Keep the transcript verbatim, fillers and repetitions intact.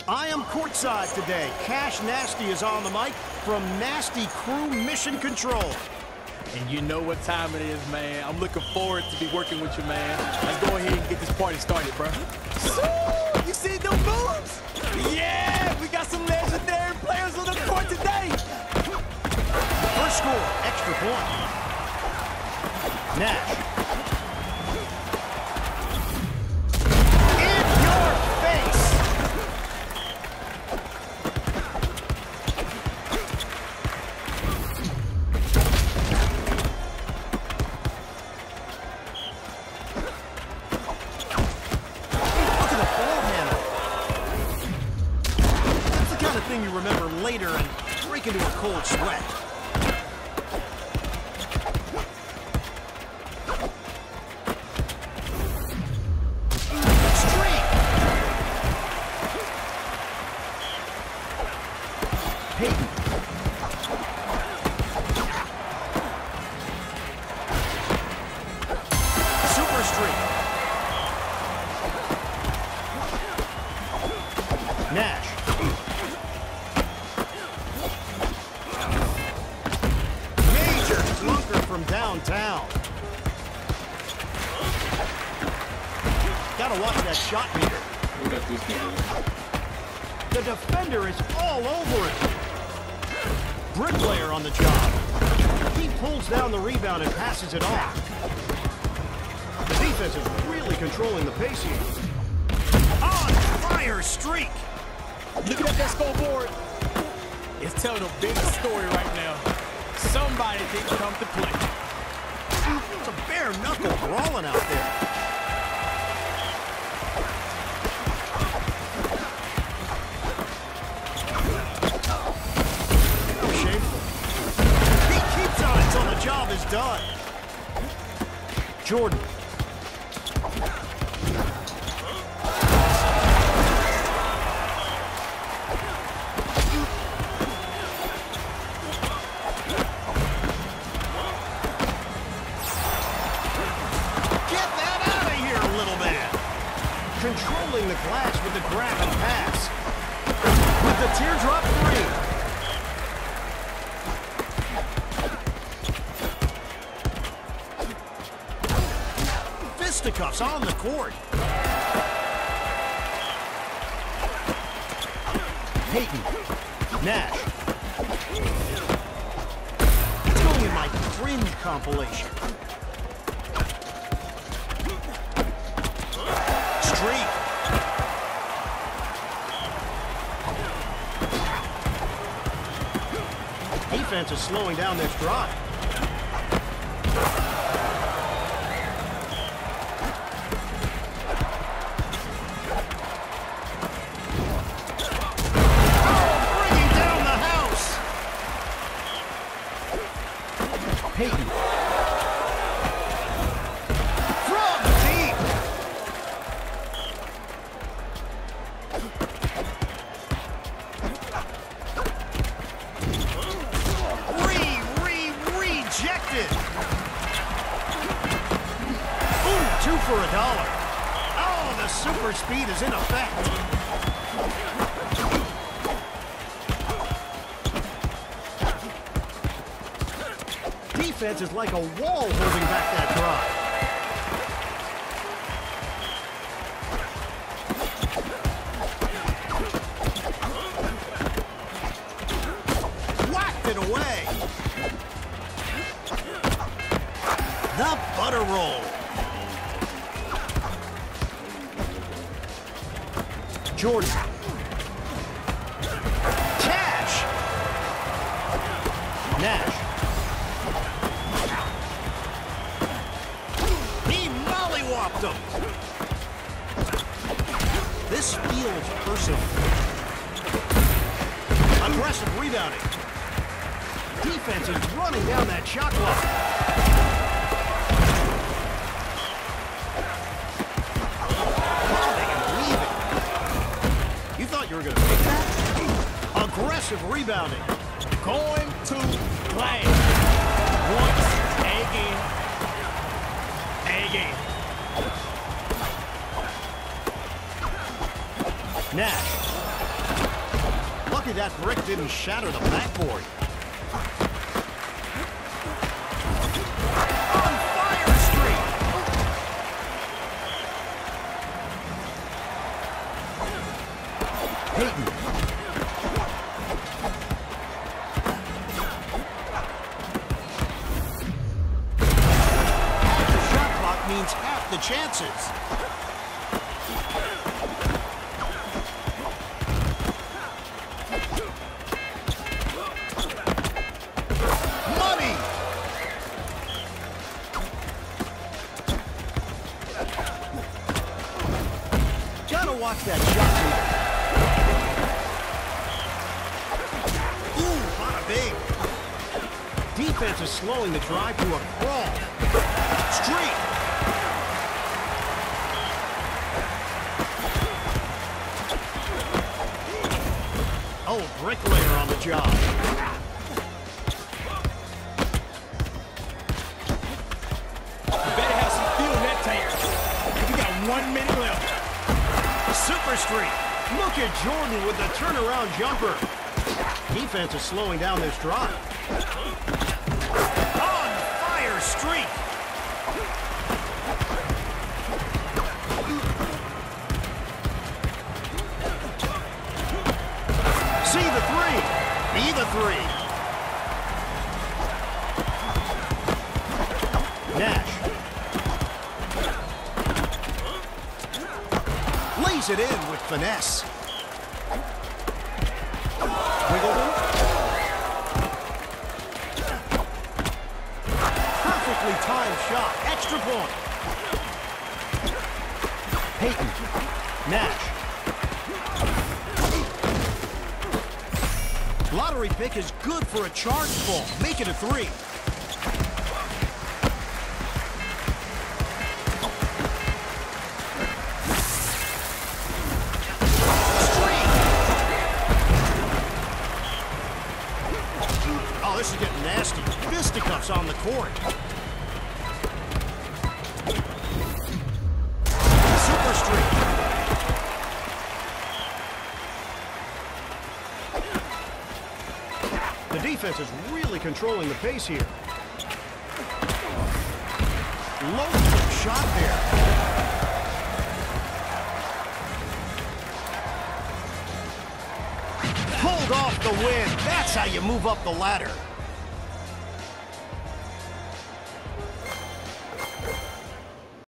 I am courtside today. Cash Nasty is on the mic from Nasty Crew Mission Control. And you know what time it is, man. I'm looking forward to be working with you, man. Let's go ahead and get this party started, bro. So, you see them moves? Yeah, we got some legendary players on the court today. First score, extra point. Nash. In your face. Look at the ball handle. That's the kind of thing you remember later and break into a cold sweat. Payton. Super streak. Nash. Major clunker from downtown. Gotta watch that shot meter. The defender is all over it. Bricklayer on the job. He pulls down the rebound and passes it off. The defense is really controlling the pace here. On fire streak. Looking at that scoreboard, it's telling a big story right now. Somebody didn't come to play. It's a bare knuckle brawling out there. Job is done. Jordan. Get that out of here, little man. Controlling the glass with the grab and pass. With the teardrop three. Fisticuffs on the court. Payton. Nash. It's going in my cringe compilation. Streak. Defense is slowing down this drive. Payton. From deep. Re, re, rejected. Ooh, two for a dollar. Oh, the super speed is in effect. Defense is like a wall holding back that drive. Whacked it away. The butter roll. Jordan. Cash. Nash. Them. This feels personal. Aggressive rebounding. Defense is running down that shot clock. Bobbing and weaving. You thought you were going to take that? Aggressive rebounding. Going to play. Once again. Again. Nash. Lucky that brick didn't shatter the backboard. On fire streak! Payton. Half the shot clock means half the chances. Watch that shot. Ooh, bada bing. Defense is slowing the drive to a crawl. Streak. Oh, bricklayer on the job. You better have some fuel in that tank. We got one minute left. Super streak. Look at Jordan with the turnaround jumper. Defense is slowing down this drive. On fire streak. See the three. Be the three. Nash. Lays it in with finesse. Wiggleton. Perfectly timed shot. Extra point. Payton. Nash. Lottery pick is good for a charge ball. Make it a three. This is getting nasty. Fisticuffs on the court. Super streak. The defense is really controlling the pace here. Low shot there. Pulled off the win. That's how you move up the ladder.